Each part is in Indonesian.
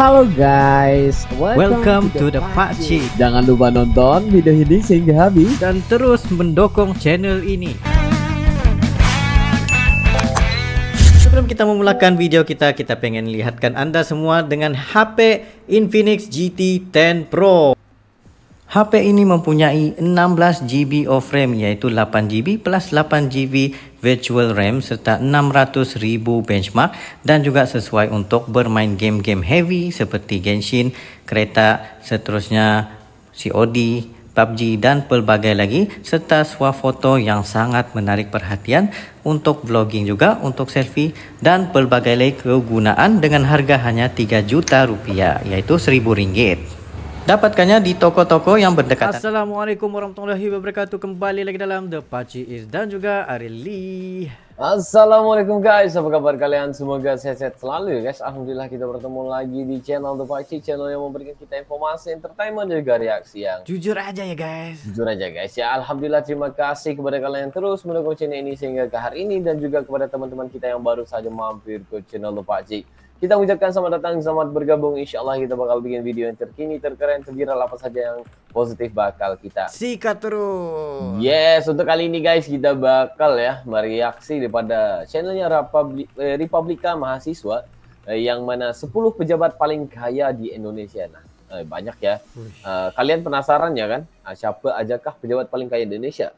Halo guys, welcome to the Pakcik. Jangan lupa nonton video ini sehingga habis dan terus mendukung channel ini. Sebelum kita memulakan video kita pengen lihatkan Anda semua dengan HP Infinix GT 10 Pro. HP ini mempunyai 16GB of RAM, yaitu 8GB plus 8GB virtual RAM serta 600.000 benchmark, dan juga sesuai untuk bermain game-game heavy seperti Genshin, kereta, seterusnya COD, PUBG dan pelbagai lagi, serta swafoto yang sangat menarik perhatian untuk vlogging juga, untuk selfie dan pelbagai lagi kegunaan dengan harga hanya 3 juta rupiah, yaitu Rp1.000. Dapatkannya di toko-toko yang berdekatan. Assalamualaikum warahmatullahi wabarakatuh. Kembali lagi dalam The Pakcik dan juga Arili. Assalamualaikum guys, apa kabar kalian? Semoga sehat-sehat selalu guys. Alhamdulillah kita bertemu lagi di channel The Pakcik, channel yang memberikan kita informasi, entertainment dan juga reaksi yang jujur aja ya guys. Jujur aja guys ya. Alhamdulillah, terima kasih kepada kalian yang terus mendukung channel ini sehingga ke hari ini, dan juga kepada teman-teman kita yang baru saja mampir ke channel The Pakcik. Kita ucapkan selamat datang, selamat bergabung. Insya Allah kita bakal bikin video yang terkini, terkeren, terviral, apa saja yang positif bakal kita sikat terus. Yes, untuk kali ini guys kita bakal ya mereaksi daripada channelnya Republika Mahasiswa, yang mana 10 pejabat paling kaya di Indonesia. Nah, banyak ya. Kalian penasaran ya kan? Siapa ajakah pejabat paling kaya di Indonesia?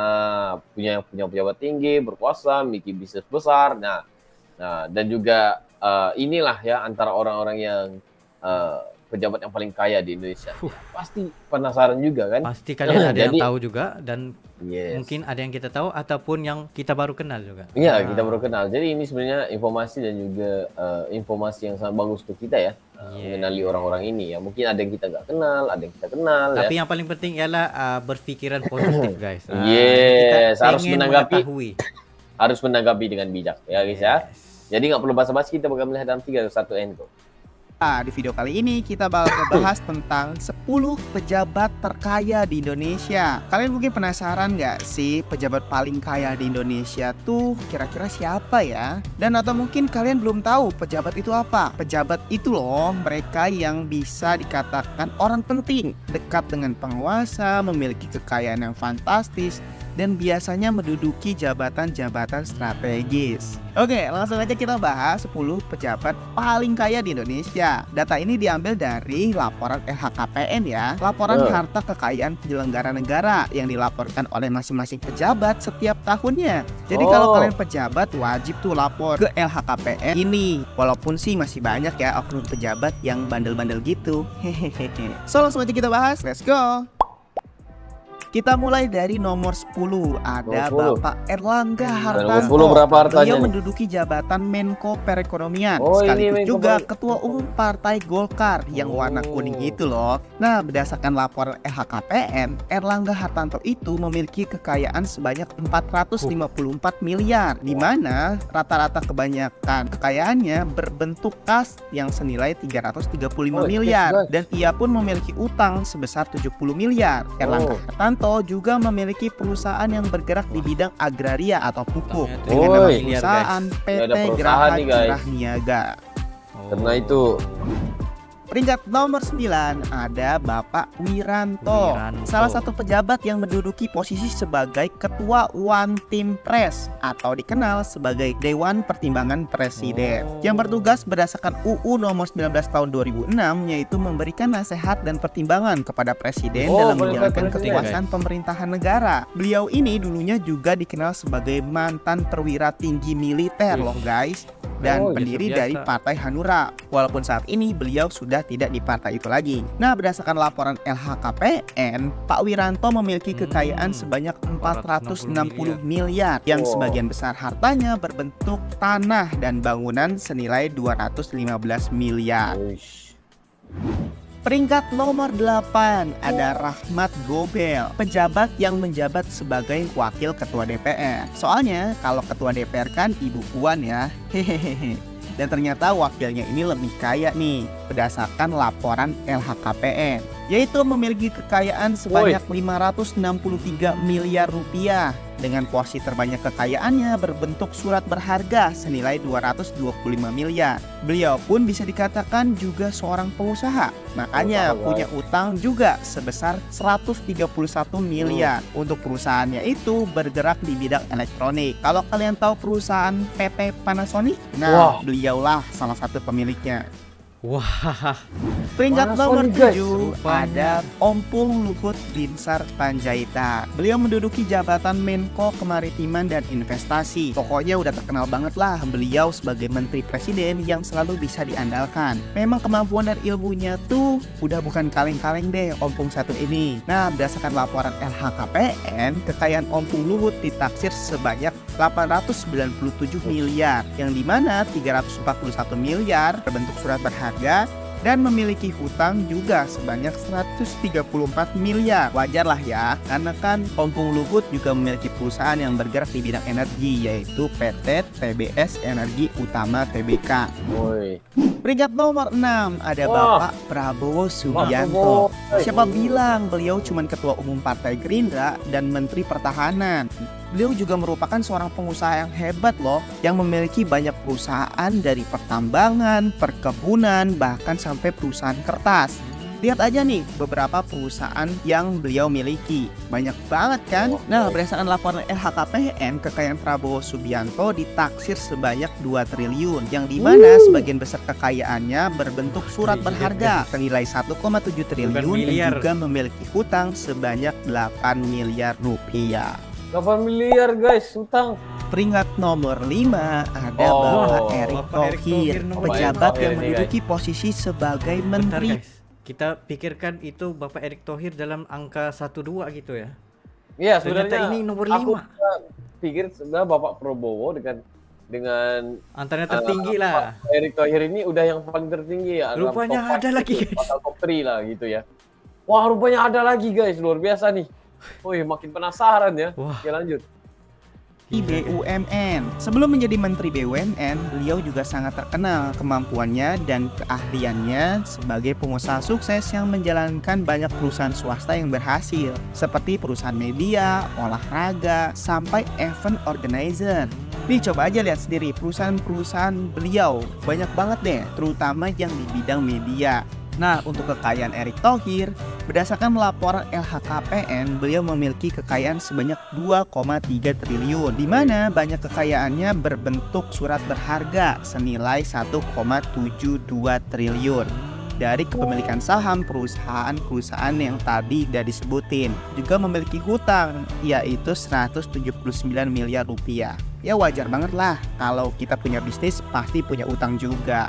Punya pejabat tinggi, berkuasa, memiliki bisnis besar. Nah, dan juga inilah ya antara orang-orang yang pejabat yang paling kaya di Indonesia. Ya, pasti penasaran juga kan? Pasti kalian ada yang tahu juga, dan yes, mungkin ada yang kita tahu ataupun yang kita baru kenal juga. Iya, kita baru kenal. Jadi ini sebenarnya informasi dan juga informasi yang sangat bagus untuk kita ya, mengenali orang-orang ini ya. Mungkin ada yang kita nggak kenal, ada yang kita kenal. Tapi ya, yang paling penting ialah berpikiran positif guys. Yes, kita harus menanggapi, mengetahui. harus menanggapi dengan bijak ya guys ya. Jadi nggak perlu basa-basi, kita bakal melihat dalam 3, 2, 1, go. Di video kali ini kita bakal membahas tentang 10 pejabat terkaya di Indonesia. Kalian mungkin penasaran nggak sih pejabat paling kaya di Indonesia tuh kira-kira siapa ya? Dan atau mungkin kalian belum tahu pejabat itu apa? Pejabat itu loh mereka yang bisa dikatakan orang penting, dekat dengan penguasa, memiliki kekayaan yang fantastis, dan biasanya menduduki jabatan-jabatan strategis. Oke, langsung aja kita bahas 10 pejabat paling kaya di Indonesia. Data ini diambil dari laporan LHKPN ya, laporan harta kekayaan penyelenggara negara yang dilaporkan oleh masing-masing pejabat setiap tahunnya. Jadi kalau kalian pejabat wajib tuh lapor ke LHKPN ini. Walaupun sih masih banyak ya oknum pejabat yang bandel-bandel gitu. Hehehe. So langsung aja kita bahas, let's go. Kita mulai dari nomor 10, ada Bapak Erlangga Hartarto. Beliau menduduki jabatan Menko Perekonomian, sekaligus juga Ketua Umum Partai Golkar yang warna kuning itu loh. Nah, berdasarkan laporan LHKPN, Erlangga Hartarto itu memiliki kekayaan sebanyak 454 miliar, di mana rata-rata kebanyakan kekayaannya berbentuk kas yang senilai 335 miliar, dan ia pun memiliki utang sebesar 70 miliar. Erlangga Hartarto juga memiliki perusahaan yang bergerak di bidang agraria atau pupuk dengan nama perusahaan PT Geraha Curah Niaga. Karena itu peringkat nomor 9 ada Bapak Wiranto, salah satu pejabat yang menduduki posisi sebagai Ketua One Team Press atau dikenal sebagai Dewan Pertimbangan Presiden, yang bertugas berdasarkan UU nomor 19 tahun 2006, yaitu memberikan nasihat dan pertimbangan kepada Presiden dalam menjalankan kekuasaan pemerintahan negara. Beliau ini dulunya juga dikenal sebagai mantan perwira tinggi militer loh guys, dan pendiri dari Partai Hanura, walaupun saat ini beliau sudah tidak di partai itu lagi. Nah, berdasarkan laporan LHKPN, Pak Wiranto memiliki kekayaan sebanyak 460 miliar, yang sebagian besar hartanya berbentuk tanah dan bangunan senilai 215 miliar. Peringkat nomor 8 ada Rahmat Gobel, pejabat yang menjabat sebagai wakil ketua DPR. Soalnya kalau ketua DPR kan Ibu Puan ya. Hehehe. Dan ternyata wakilnya ini lebih kaya nih berdasarkan laporan LHKPN. yaitu memiliki kekayaan sebanyak 563 miliar rupiah. Dengan porsi terbanyak kekayaannya berbentuk surat berharga senilai 225 miliar. Beliau pun bisa dikatakan juga seorang pengusaha. Makanya punya utang juga sebesar 131 miliar. Untuk perusahaannya itu bergerak di bidang elektronik. Kalau kalian tahu perusahaan PT Panasonic, nah beliaulah salah satu pemiliknya. Wah, Peringkat nomor 7 ada Ompong Luhut Binsar Panjaitan. Beliau menduduki jabatan Menko Kemaritiman dan Investasi. Pokoknya udah terkenal banget lah beliau sebagai Menteri Presiden yang selalu bisa diandalkan. Memang kemampuan dan ilmunya tuh udah bukan kaleng-kaleng deh Ompong satu ini. Nah, berdasarkan laporan LHKPN, kekayaan Ompong Luhut ditaksir sebanyak 897 miliar, yang dimana 341 miliar berbentuk surat berharga dan memiliki hutang juga sebanyak 134 miliar. Wajar lah ya, karena kan Ompong Luhut juga memiliki perusahaan yang bergerak di bidang energi, yaitu PT TBS Energi Utama Tbk. Peringkat nomor 6 ada Bapak Prabowo Subianto. Siapa bilang beliau cuma Ketua Umum Partai Gerindra dan Menteri Pertahanan. Beliau juga merupakan seorang pengusaha yang hebat loh, yang memiliki banyak perusahaan dari pertambangan, perkebunan, bahkan sampai perusahaan kertas. Lihat aja nih beberapa perusahaan yang beliau miliki. Banyak banget kan? Nah, berdasarkan laporan LHKPN, kekayaan Prabowo Subianto ditaksir sebanyak 2 triliun, yang dimana sebagian besar kekayaannya berbentuk surat berharga senilai 1,7 triliun dan juga memiliki hutang sebanyak 8 miliar rupiah. 8 miliar guys utang. Peringkat nomor 5 ada Bapak Erick Thohir, pejabat yang menduduki posisi sebagai menteri. Bentar, guys. Kita pikirkan itu Bapak Erick Thohir dalam angka 12 gitu ya. Iya, sebenarnya ini nomor 5. Aku pikir sebenarnya Bapak Prabowo dengan antaranya tertinggi lah. Bapak Erick Thohir ini udah yang paling tertinggi ya. Rupanya ada lagi guys. Top 3 lah gitu ya. Wah, rupanya ada lagi guys, luar biasa nih. Wih, makin penasaran ya. Oke, lanjut. BUMN. Sebelum menjadi Menteri BUMN, beliau juga sangat terkenal kemampuannya dan keahliannya sebagai pengusaha sukses yang menjalankan banyak perusahaan swasta yang berhasil, seperti perusahaan media, olahraga, sampai event organizer. Nih, coba aja lihat sendiri perusahaan-perusahaan beliau, banyak banget deh, terutama yang di bidang media. Nah, untuk kekayaan Erick Thohir, berdasarkan laporan LHKPN, beliau memiliki kekayaan sebanyak 2,3 triliun, di mana banyak kekayaannya berbentuk surat berharga senilai 1,72 triliun dari kepemilikan saham perusahaan-perusahaan yang tadi udah disebutin. Juga memiliki hutang, yaitu 179 miliar rupiah. Ya wajar banget lah, kalau kita punya bisnis pasti punya utang juga.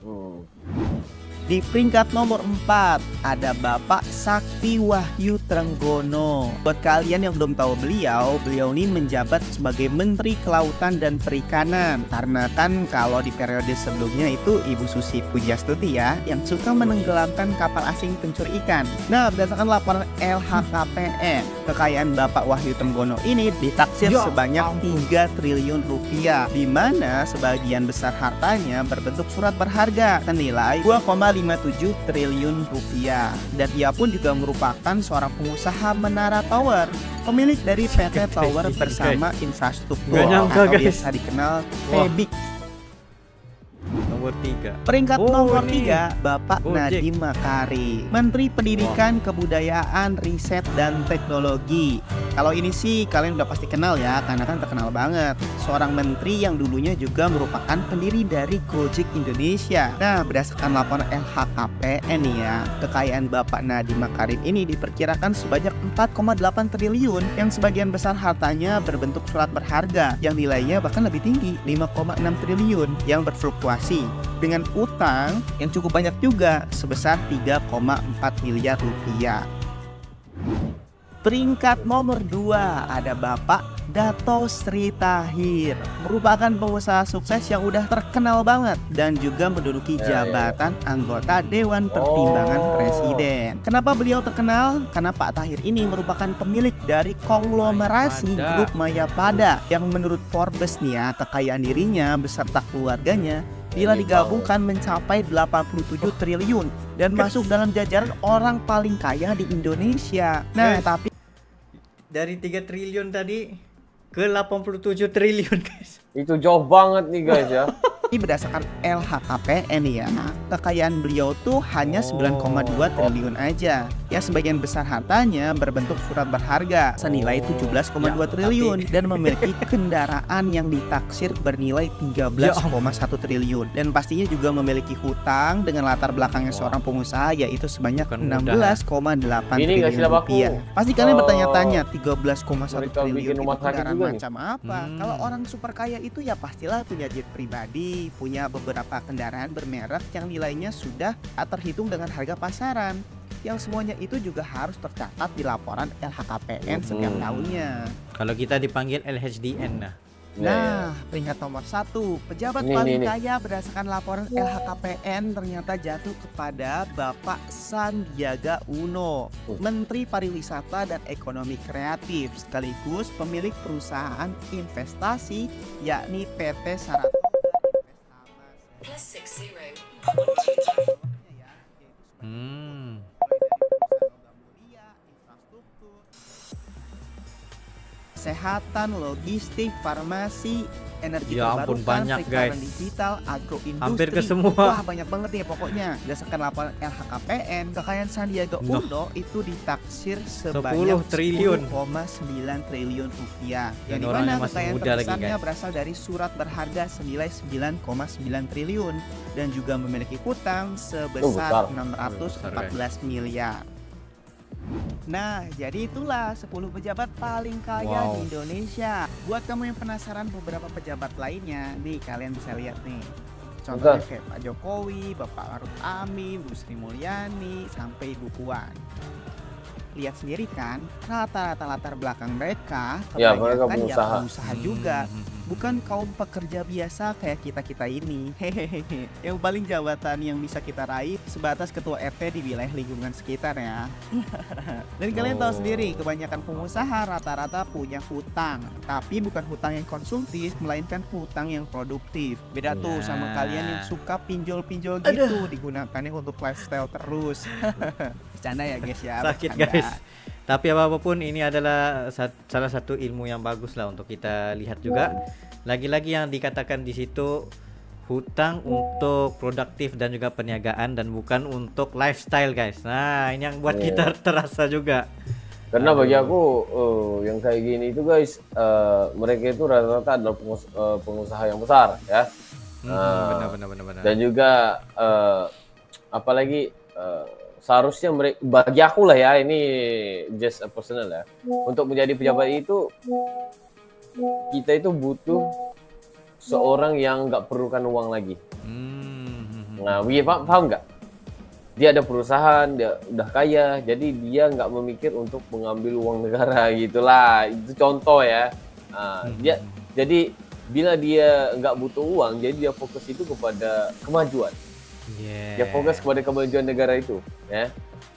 Di peringkat nomor 4 ada Bapak Sakti Wahyu Trenggono. Buat kalian yang belum tahu beliau ini menjabat sebagai Menteri Kelautan dan Perikanan. Karena kan kalau di periode sebelumnya itu Ibu Susi Pujiastuti ya, yang suka menenggelamkan kapal asing pencuri ikan. Nah, berdasarkan laporan LHKPN, kekayaan Bapak Wahyu Trenggono ini ditaksir sebanyak 3 triliun rupiah, di mana sebagian besar hartanya berbentuk surat berharga senilai 2,57 triliun rupiah. Dan ia pun juga merupakan seorang pengusaha Menara Tower, pemilik dari PT Tower Bersama Infrastruktur atau biasa dikenal PEBIK. Nomor 3. Peringkat nomor 3 Bapak Nadiem Makarim, Menteri Pendidikan, Kebudayaan, Riset dan Teknologi. Kalau ini sih kalian udah pasti kenal ya, karena kan terkenal banget. Seorang menteri yang dulunya juga merupakan pendiri dari Gojek Indonesia. Nah, berdasarkan laporan LHKPN nih ya, kekayaan Bapak Nadiem Makarim ini diperkirakan sebanyak 4,8 triliun, yang sebagian besar hartanya berbentuk surat berharga yang nilainya bahkan lebih tinggi, 5,6 triliun yang berfluktuasi, dengan utang yang cukup banyak juga sebesar 3,4 miliar rupiah. Peringkat nomor 2 ada Bapak Dato Sri Tahir, merupakan pengusaha sukses yang udah terkenal banget dan juga menduduki jabatan anggota Dewan Pertimbangan Presiden. Kenapa beliau terkenal? Karena Pak Tahir ini merupakan pemilik dari konglomerasi Grup Mayapada yang menurut Forbes nih ya, kekayaan dirinya beserta keluarganya bila digabungkan mencapai 87 triliun dan masuk dalam jajaran orang paling kaya di Indonesia. Nah, tapi dari 3 triliun tadi ke 87 triliun guys. Itu jauh banget nih guys ya. ini berdasarkan LHKPN ya, kekayaan beliau tuh hanya 9,2 triliun aja. Ya sebagian besar hartanya berbentuk surat berharga senilai 17,2 triliun dan memiliki kendaraan yang ditaksir bernilai 13,1 triliun dan pastinya juga memiliki hutang dengan latar belakangnya seorang pengusaha yaitu sebanyak 16,8 triliun rupiah. Pasti kalian bertanya-tanya 13,1 triliun itu kendaraan macam apa? Kalau orang super kaya itu ya pastilah punya jet pribadi, punya beberapa kendaraan bermerek yang nilainya sudah terhitung dengan harga pasaran. Yang semuanya itu juga harus tercatat di laporan LHKPN setiap tahunnya. Kalau kita dipanggil LHDN Nah, peringkat nomor 1, pejabat paling kaya berdasarkan laporan LHKPN ternyata jatuh kepada Bapak Sandiaga Uno, Menteri Pariwisata dan Ekonomi Kreatif, sekaligus pemilik perusahaan investasi yakni PT Saratoga kesehatan, logistik, farmasi, energi terbarukan, banyak guys, digital, agroindustri, hampir ke semua. Wah banyak banget nih pokoknya. Berdasarkan laporan LHKPN, kekayaan Sandiaga Uno itu ditaksir sebanyak 10,9 triliun rupiah. Yang dimana kekayaan terbesarnya berasal dari surat berharga senilai 9,9 triliun dan juga memiliki hutang sebesar 614 miliar. Nah, jadi itulah 10 pejabat paling kaya di Indonesia. Buat kamu yang penasaran beberapa pejabat lainnya, nih kalian bisa lihat nih. Contohnya kayak Pak Jokowi, Bapak Maruf Amin, Bu Sri Mulyani, sampai Ibu Puan. Lihat sendiri kan, rata-rata latar belakang mereka kebanyakan ya pengusaha juga. Bukan kaum pekerja biasa kayak kita-kita ini. Hehehe. Yang paling jabatan yang bisa kita raih sebatas ketua RT di wilayah lingkungan sekitar ya. Dan kalian tahu sendiri, kebanyakan pengusaha rata-rata punya hutang. Tapi bukan hutang yang konsumtif, melainkan hutang yang produktif. Beda tuh sama kalian yang suka pinjol-pinjol gitu, digunakannya untuk lifestyle terus. Bercanda ya guys ya. Sakit guys. Tapi apapun ini adalah salah satu ilmu yang bagus lah untuk kita lihat juga. Lagi-lagi yang dikatakan di situ hutang untuk produktif dan juga perniagaan dan bukan untuk lifestyle guys. Nah ini yang buat kita terasa juga. Karena bagi aku yang kayak gini itu guys, mereka itu rata-rata adalah pengusaha yang besar ya. Benar. Dan juga apalagi seharusnya mereka, bagi aku lah ya, ini just a personal ya, untuk menjadi pejabat itu kita itu butuh seorang yang nggak perlukan uang lagi. Nah, paham nggak? Dia ada perusahaan, dia udah kaya, jadi dia nggak memikir untuk mengambil uang negara gitulah. Itu contoh ya. Jadi bila dia nggak butuh uang, jadi dia fokus itu kepada kemajuan. Dia fokus kepada kemajuan negara itu, ya.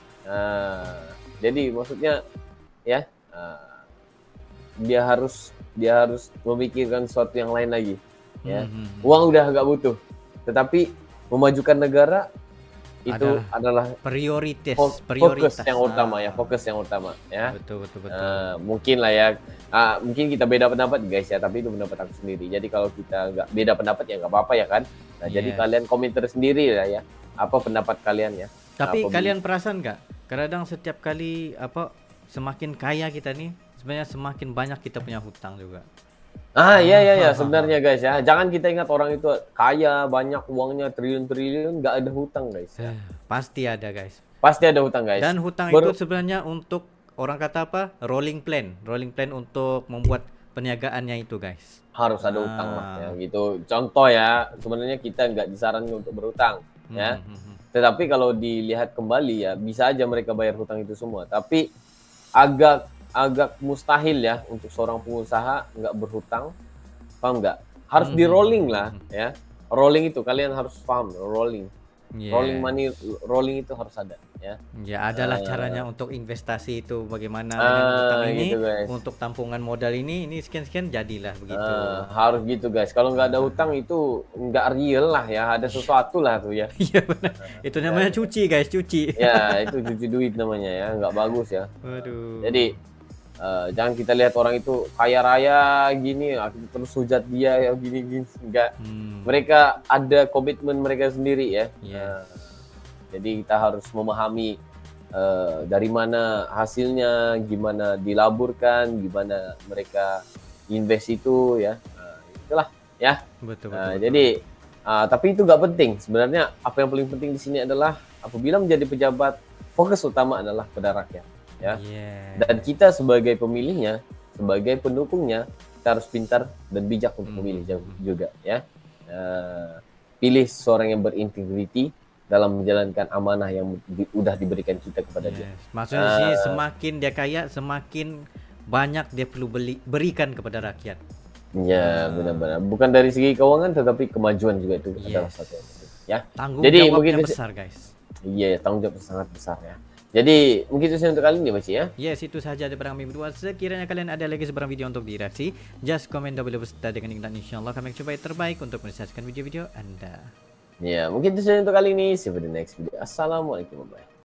Jadi maksudnya, ya, dia harus memikirkan sesuatu yang lain lagi, ya. Uang udah nggak butuh, tetapi memajukan negara itu adalah prioritas yang utama, ya, fokus yang utama, ya. Betul. Mungkin lah ya, mungkin kita beda pendapat guys ya, tapi itu pendapat aku sendiri. Jadi kalau kita nggak beda pendapat ya nggak apa-apa ya kan. Nah, jadi kalian komentar sendiri lah ya, apa pendapat kalian ya. Tapi kalian perasan nggak? Kadang setiap kali semakin kaya kita nih, sebenarnya semakin banyak kita punya hutang juga. Iya sebenarnya guys ya. Jangan kita ingat orang itu kaya, banyak uangnya triliun-triliun, nggak ada hutang guys. Ya. Pasti ada guys. Pasti ada hutang guys. Dan hutang itu sebenarnya untuk orang kata apa? Rolling plan untuk membuat perniagaannya itu guys. Harus ada utang lah ya gitu. Contoh ya, sebenarnya kita nggak disarankan untuk berhutang ya. Tetapi kalau dilihat kembali ya, bisa aja mereka bayar hutang itu semua. Tapi agak mustahil ya untuk seorang pengusaha nggak berhutang, paham nggak? Harus di rolling lah ya. Rolling itu kalian harus paham, rolling. Yeah. Rolling money, rolling itu harus ada ya. Ya, adalah caranya untuk investasi itu bagaimana dengan utang ini, gitu guys. untuk tampungan modal ini sekian-sekian jadilah begitu. Harus gitu guys. Kalau nggak ada hutang itu nggak real lah ya. Ada sesuatu lah tuh ya. Iya benar. Itu namanya cuci guys, cuci. Ya itu cuci duit namanya ya. Nggak bagus ya. Waduh. Jadi jangan kita lihat orang itu kaya raya gini, kita terus hujat dia ya gini-gini. Enggak. Mereka ada komitmen mereka sendiri ya. Yes. Jadi kita harus memahami dari mana hasilnya, gimana dilaburkan, gimana mereka invest itu ya. Itulah ya. Betul. Jadi tapi itu nggak penting. Sebenarnya apa yang paling penting di sini adalah apabila menjadi pejabat, fokus utama adalah pada rakyat ya. Yeah. Dan kita sebagai pemilihnya, sebagai pendukungnya, kita harus pintar dan bijak untuk memilih juga ya. Pilih seorang yang berintegriti dalam menjalankan amanah yang udah diberikan kita kepada dia. Maksudnya di sini semakin dia kaya, semakin banyak dia perlu berikan kepada rakyat. Ya, benar-benar. Bukan dari segi keuangan, tetapi kemajuan juga itu adalah satu yang penting. Ya. Tanggung Jadi jawabnya mungkin besar, guys. Iya, tanggung jawab sangat besar ya. Jadi mungkin itu saja untuk kali ini Baci ya. Yes, itu saja daripada kami berdua. Sekiranya kalian ada lagi sebarang video untuk direaksi, just komen down below beserta dengan link dan insyaallah kami coba yang terbaik untuk menyesuaikan video-video Anda. Ya, mungkin itu saja untuk kali ini. See you for the next video. Assalamualaikum warahmatullahi wabarakatuh.